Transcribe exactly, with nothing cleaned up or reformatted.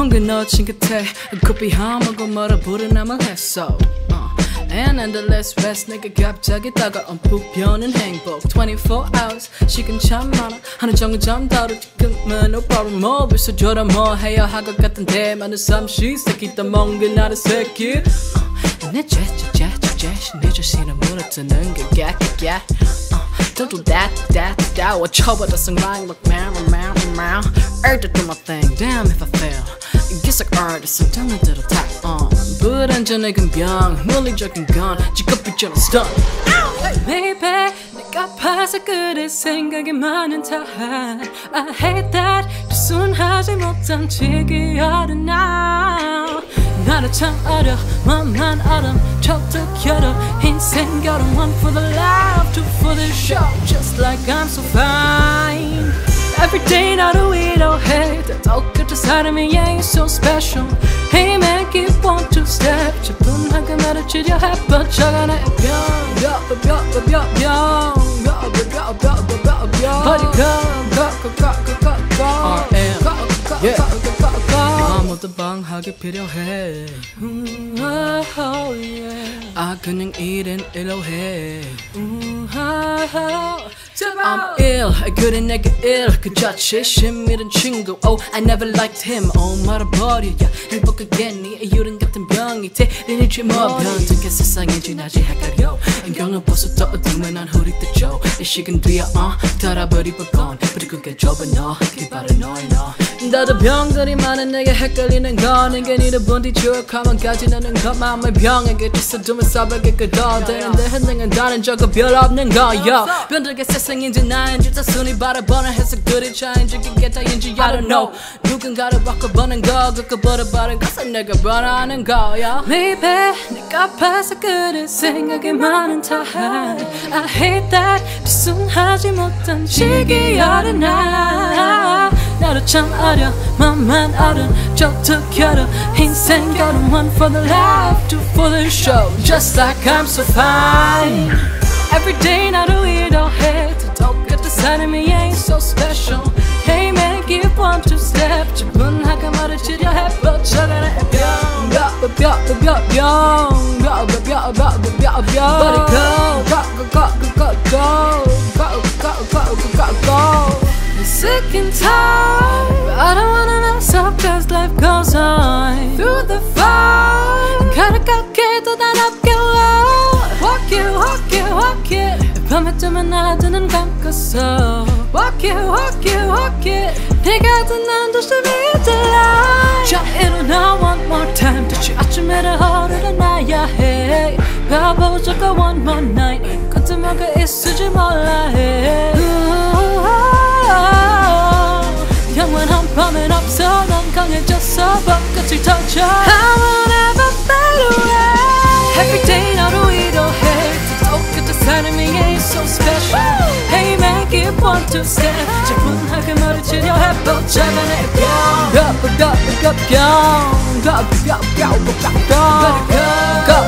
뭔가 놓친 끝에 커피 한 모금 멀어 부르남을 했어. And endless rest 내게 갑자기 다가온 불편한 행복 twenty-four hours 시간 참 많아 하루 종일 잠다루 지금은 no problem 뭐 비춰줘라 뭐 해야 할 것 같은데 많은 잠시 새끼다 멍게 나를 새끼 내 죄죄죄죄죄 내 자신을 무너뜨는 게 깨깨깨 Don't do that, that, that What trouble doesn't rhyme like meow, meow, meow I to do my thing, damn if I fail Guess like artist, I'm telling to the top uh. 불안전한 병, 물리적인 건 직업비처럼 stun Baby, 내가 봐서 그래 생각이 많은 탓 I hate that, 순하지 못한 지기 어른 now 나를 참 어려, 맘만 얼음 척척여려 인생 결혼 one for the love, two for the show Just like I'm so fine Everyday 나를 위로해 다 똑같은 사람이 yeah you're so special Hey man keep one two step 차분하게 말을 치료해 뻗쳐가 나의 병 뼈뼈뼈뼈뼈 뼈뼈뼈뼈뼈뼈 Body go go go go go go go R M yeah 아무도 방학이 필요해 mm, oh, oh, yeah. 아 그냥 일은 일로 해 mm, oh, oh. I'm ill, 그래 내게 ill 그 자체 심이른 친구 Oh, I never liked him Oh, 말아버려 야 행복하겠니 이유는 같은 병이 때리는지 뭐 변덕의 세상에 지나지 헷갈려 안경을 벗어 떠어두면 난 흐릿해져 이 시간 뒤에 어 달아버릴 법건 그리고 그게 좁은 너 기발은 너의 너 나도 병들이 많은 내게 헷갈리는 건 인간 이를 본디 지옥하면 가지나는 것 마음의 병에게 찢어두면 싸ber게 끄더 되는데 흔들린 다른 저거 별로 없는 거야 변덕의 세상인지 나인지 다 순위 바라보는 해석들이 차인지 그게 다인지 I don't know 누군가를 바꿔보는 거 그거 버려버린 것은 내가 원하는 거야 Maybe 내가 봐서 그래 생각이 많은 탓 I hate that 순하지 못한 시기 어른 나 나도 참 어려 맘만 어른 척척여려 인생 결혼 one for the love two for the show Just like I'm so fine Everyday 나를 위로해 다 똑같은 사람이 ain't so special Hey man give one two step 차분하게 말을 치료해 뻗쳐가 나의 병 뼈뼈뼈뼈뼈 뼈뼈뼈뼈뼈뼈 Body go go go go go go go go go go go Sick and tired but I don't wanna mess up cause life goes on Through the fire 가득하게도 난 없겨워 Walk it, walk it, walk it 밤에 뜨면 나드는 감고서 Walk it, walk it, walk it 네가 듣는 조심히 들라 자 일어나 one more time 다시 아침에를 허르러 나야 해 가보자고 one more night 끝에뭐가 있을지 몰라 해 영원한 밤엔 없어 넌 강해졌어 벚꽃을 터져 I will never fade away Everyday 너를 위로해 똑같은 사람이 ain't so special Hey man give one two step 차분하게 말을 치료해 뻗쳐가 내 병 뼈뼈뼈뼈뼈 뼈뼈뼈뼈뼈 Go